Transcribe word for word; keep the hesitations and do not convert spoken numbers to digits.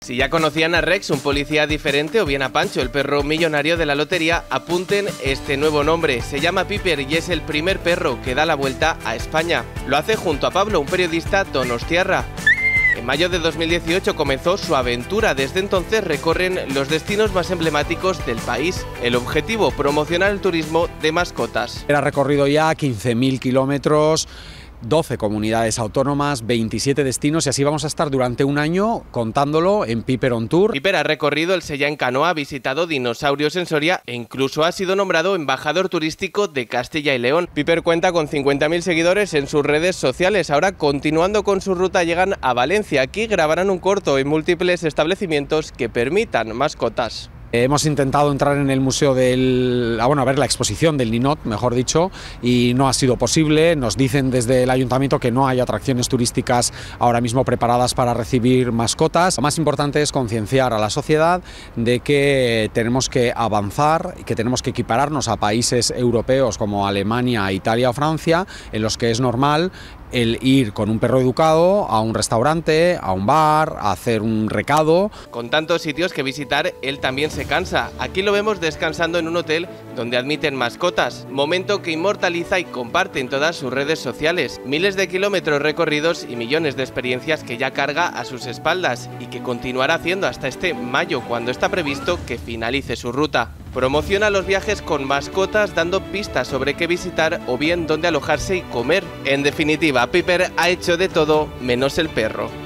Si ya conocían a Rex, un policía diferente, o bien a Pancho, el perro millonario de la lotería, apunten este nuevo nombre. Se llama Piper y es el primer perro que da la vuelta a España. Lo hace junto a Pablo, un periodista donostiarra. En mayo de dos mil dieciocho comenzó su aventura. Desde entonces recorren los destinos más emblemáticos del país. El objetivo, promocionar el turismo de mascotas. Era recorrido ya quince mil kilómetros, doce comunidades autónomas, veintisiete destinos y así vamos a estar durante un año contándolo en Piper on Tour. Piper ha recorrido el Sella en canoa, ha visitado dinosaurios en Soria e incluso ha sido nombrado embajador turístico de Castilla y León. Piper cuenta con cincuenta mil seguidores en sus redes sociales. Ahora, continuando con su ruta, llegan a Valencia. Aquí grabarán un corto en múltiples establecimientos que permitan mascotas. Hemos intentado entrar en el museo del... Ah, bueno, a ver la exposición del Ninot, mejor dicho, y no ha sido posible. Nos dicen desde el ayuntamiento que no hay atracciones turísticas ahora mismo preparadas para recibir mascotas. Lo más importante es concienciar a la sociedad de que tenemos que avanzar y que tenemos que equipararnos a países europeos como Alemania, Italia o Francia, en los que es normal el ir con un perro educado a un restaurante, a un bar, a hacer un recado. Con tantos sitios que visitar, él también se cansa. Aquí lo vemos descansando en un hotel donde admiten mascotas, momento que inmortaliza y comparte en todas sus redes sociales. Miles de kilómetros recorridos y millones de experiencias que ya carga a sus espaldas y que continuará haciendo hasta este mayo, cuando está previsto que finalice su ruta. Promociona los viajes con mascotas, dando pistas sobre qué visitar o bien dónde alojarse y comer. En definitiva, Piper ha hecho de todo menos el perro.